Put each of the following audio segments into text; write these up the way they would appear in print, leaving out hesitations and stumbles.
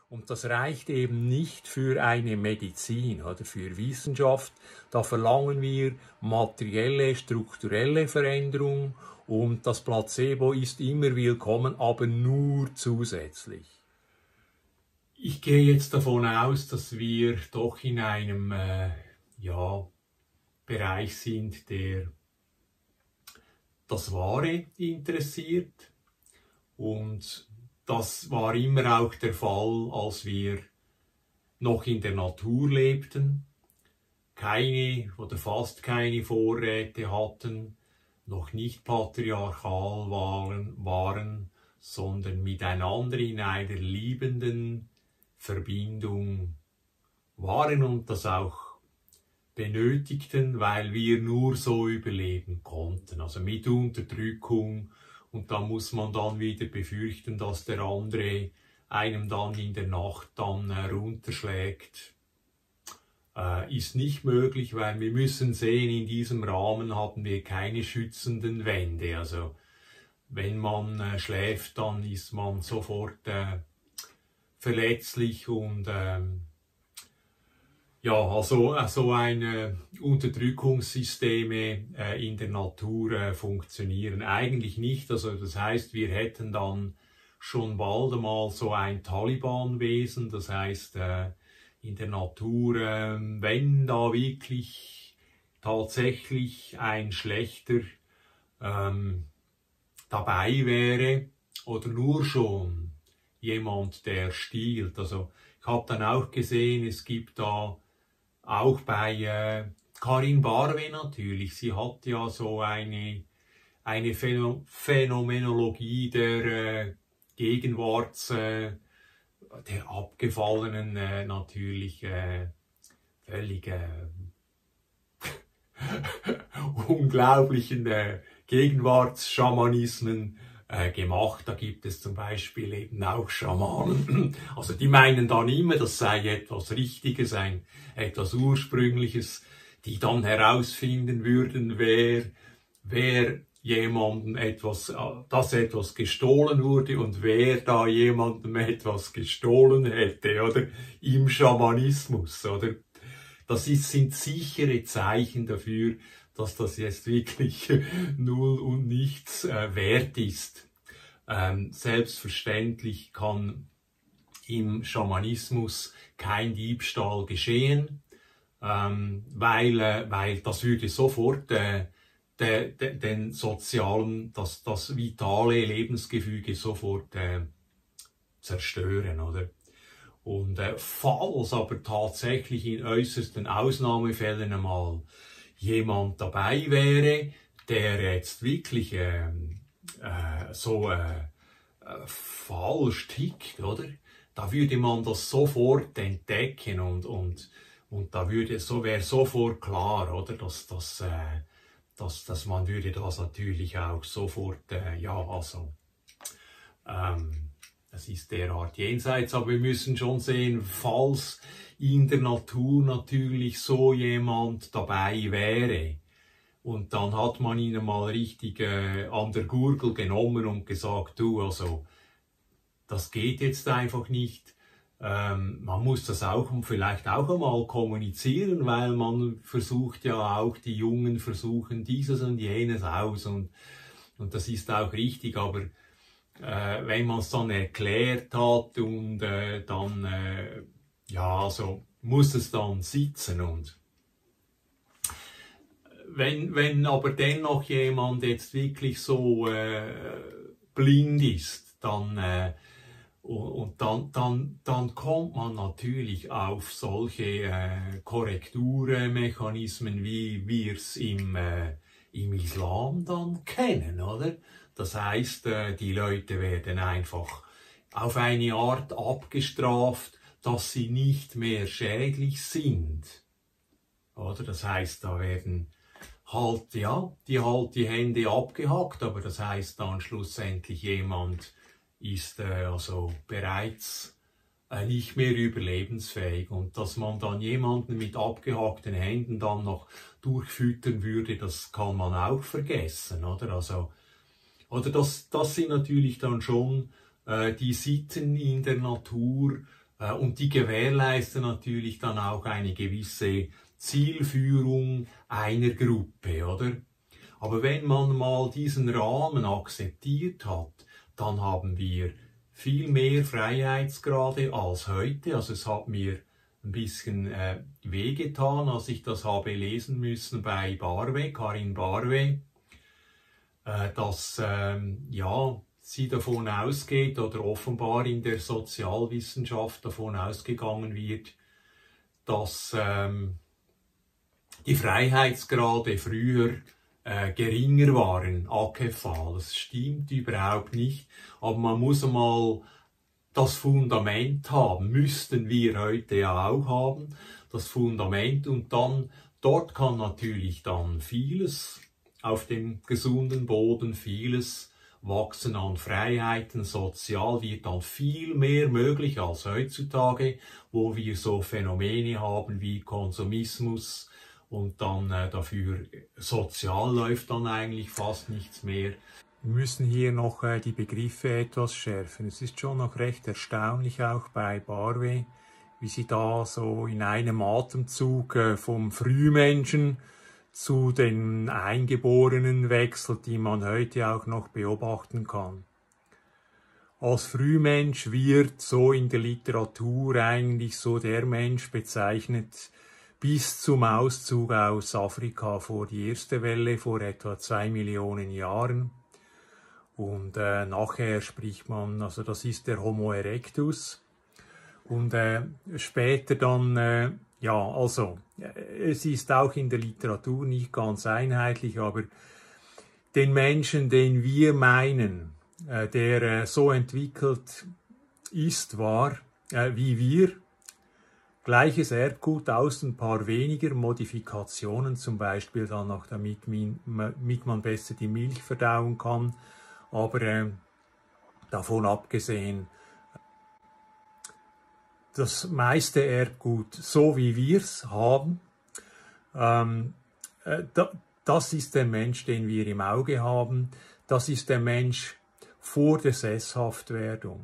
Und das reicht eben nicht für eine Medizin oder für Wissenschaft. Da verlangen wir materielle, strukturelle Veränderung und das Placebo ist immer willkommen, aber nur zusätzlich. Ich gehe jetzt davon aus, dass wir doch in einem Bereich sind, der das Wahre interessiert. Und das war immer auch der Fall, als wir noch in der Natur lebten, keine oder fast keine Vorräte hatten, noch nicht patriarchal waren, sondern miteinander in einer liebenden Verbindung waren und das auch benötigten, weil wir nur so überleben konnten. Also mit Unterdrückung. Und da muss man dann wieder befürchten, dass der andere einem dann in der Nacht dann runterschlägt. Ist nicht möglich, weil wir müssen sehen, in diesem Rahmen haben wir keine schützenden Wände. Also wenn man schläft, dann ist man sofort verletzlich und so eine Unterdrückungssysteme in der Natur funktionieren eigentlich nicht. Also das heißt, wir hätten dann schon bald einmal so ein Taliban-Wesen. Das heißt, in der Natur, wenn da wirklich tatsächlich ein Schlechter dabei wäre oder nur schon jemand, der stiehlt. Also ich habe dann auch gesehen, es gibt da auch bei Karin Barwe natürlich, sie hat ja so eine Phänomenologie der Gegenwarts, der Abgefallenen natürlich völlig unglaublichen Gegenwartsschamanismen gemacht. Da gibt es zum Beispiel eben auch Schamanen. Also die meinen dann immer, das sei etwas Richtiges, etwas Ursprüngliches, die dann herausfinden würden, wer jemandem etwas gestohlen wurde und wer da jemandem etwas gestohlen hätte, oder im Schamanismus, oder? Sind sichere Zeichen dafür, dass das jetzt wirklich null und nichts wert ist. Selbstverständlich kann im Schamanismus kein Diebstahl geschehen, weil das würde sofort den sozialen, das vitale Lebensgefüge sofort zerstören, oder? Und falls aber tatsächlich in äußersten Ausnahmefällen einmal jemand dabei wäre, der jetzt wirklich falsch tickt, oder? Da würde man das sofort entdecken und da wäre sofort klar, oder? Dass man würde das natürlich auch sofort, das ist derart jenseits, aber wir müssen schon sehen, falls in der Natur natürlich so jemand dabei wäre und dann hat man ihn mal richtig an der Gurgel genommen und gesagt, du, also das geht jetzt einfach nicht. Man muss das auch vielleicht auch einmal kommunizieren, weil man versucht ja auch, die Jungen versuchen dieses und jenes aus und das ist auch richtig, aber wenn man es dann erklärt hat und muss es dann sitzen und wenn aber dennoch jemand jetzt wirklich so blind ist, dann kommt man natürlich auf solche Korrekturmechanismen, wie wir es im Islam dann kennen, oder? Das heißt, die Leute werden einfach auf eine Art abgestraft, dass sie nicht mehr schädlich sind. Oder? Das heißt, da werden die Hände abgehackt, aber das heißt dann schlussendlich jemand ist bereits nicht mehr überlebensfähig und dass man dann jemanden mit abgehackten Händen dann noch durchfüttern würde, das kann man auch vergessen, oder? Also, oder das sind natürlich dann schon die Sitten in der Natur, Und die gewährleisten natürlich dann auch eine gewisse Zielführung einer Gruppe, oder? Aber wenn man mal diesen Rahmen akzeptiert hat, dann haben wir viel mehr Freiheitsgrade als heute. Also es hat mir ein bisschen wehgetan, als ich das habe lesen müssen bei Barwe, Karin Barwe, dass ja, sie davon ausgeht oder offenbar in der Sozialwissenschaft davon ausgegangen wird, dass die Freiheitsgrade früher geringer waren, AKV. Das stimmt überhaupt nicht, aber man muss einmal das Fundament haben, müssten wir heute ja auch haben, das Fundament, und dann, dort kann natürlich dann vieles auf dem gesunden Boden, vieles wachsen an Freiheiten, sozial wird dann viel mehr möglich als heutzutage, wo wir so Phänomene haben wie Konsumismus und dann dafür sozial läuft dann eigentlich fast nichts mehr. Wir müssen hier noch die Begriffe etwas schärfen. Es ist schon noch recht erstaunlich auch bei Barwe, wie sie da so in einem Atemzug vom Frühmenschen zu den Eingeborenen wechselt, die man heute auch noch beobachten kann. Als Frühmensch wird so in der Literatur eigentlich so der Mensch bezeichnet, bis zum Auszug aus Afrika vor die erste Welle vor etwa 2 Millionen Jahren. Und nachher spricht man, also das ist der Homo erectus. Und später dann, ja, also es ist auch in der Literatur nicht ganz einheitlich, aber den Menschen, den wir meinen, der so entwickelt ist, war wie wir, gleiches Erbgut aus ein paar weniger Modifikationen, zum Beispiel dann noch damit man besser die Milch verdauen kann, aber davon abgesehen, das meiste Erbgut, so wie wir es haben, das ist der Mensch, den wir im Auge haben, das ist der Mensch vor der Sesshaftwerdung.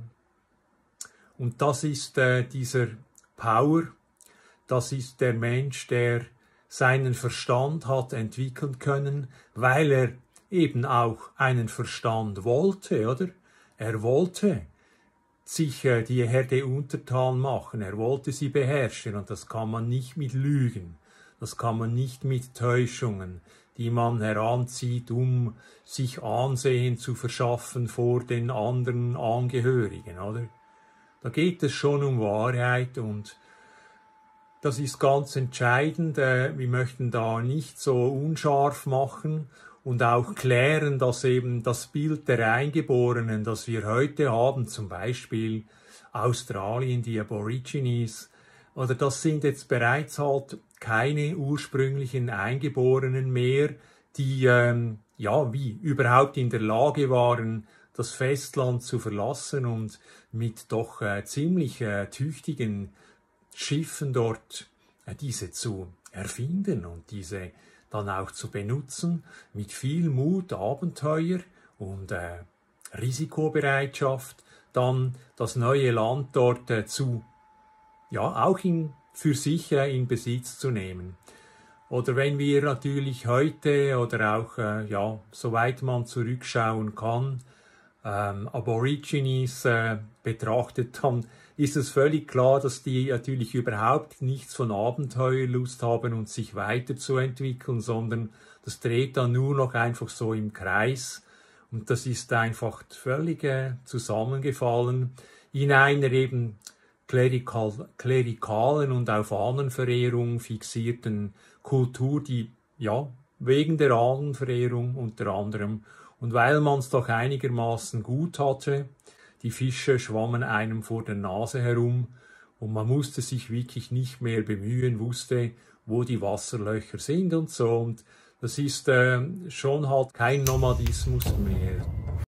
Und das ist dieser Power, das ist der Mensch, der seinen Verstand hat entwickeln können, weil er eben auch einen Verstand wollte, oder? Er wollte sich die Herde untertan machen, er wollte sie beherrschen, und das kann man nicht mit Lügen, das kann man nicht mit Täuschungen, die man heranzieht, um sich Ansehen zu verschaffen vor den anderen Angehörigen, oder? Da geht es schon um Wahrheit, und das ist ganz entscheidend. Wir möchten da nicht so unscharf machen und auch klären, dass eben das Bild der Eingeborenen, das wir heute haben, zum Beispiel Australien, die Aborigines, oder das sind jetzt bereits halt keine ursprünglichen Eingeborenen mehr, die ja wie überhaupt in der Lage waren, das Festland zu verlassen und mit doch ziemlich tüchtigen Schiffen dort diese zu erfinden und diese dann auch zu benutzen, mit viel Mut, Abenteuer und Risikobereitschaft, dann das neue Land dort auch für sich in Besitz zu nehmen. Oder wenn wir natürlich heute oder auch, soweit man zurückschauen kann, Aborigines betrachtet, dann ist es völlig klar, dass die natürlich überhaupt nichts von Abenteuerlust haben und sich weiterzuentwickeln, sondern das dreht dann nur noch einfach so im Kreis, und das ist einfach völlig zusammengefallen in einer eben klerikalen und auf Ahnenverehrung fixierten Kultur, die ja wegen der Ahnenverehrung unter anderem und weil man es doch einigermaßen gut hatte, die Fische schwammen einem vor der Nase herum und man musste sich wirklich nicht mehr bemühen, wusste, wo die Wasserlöcher sind und so. Und das ist schon halt kein Nomadismus mehr.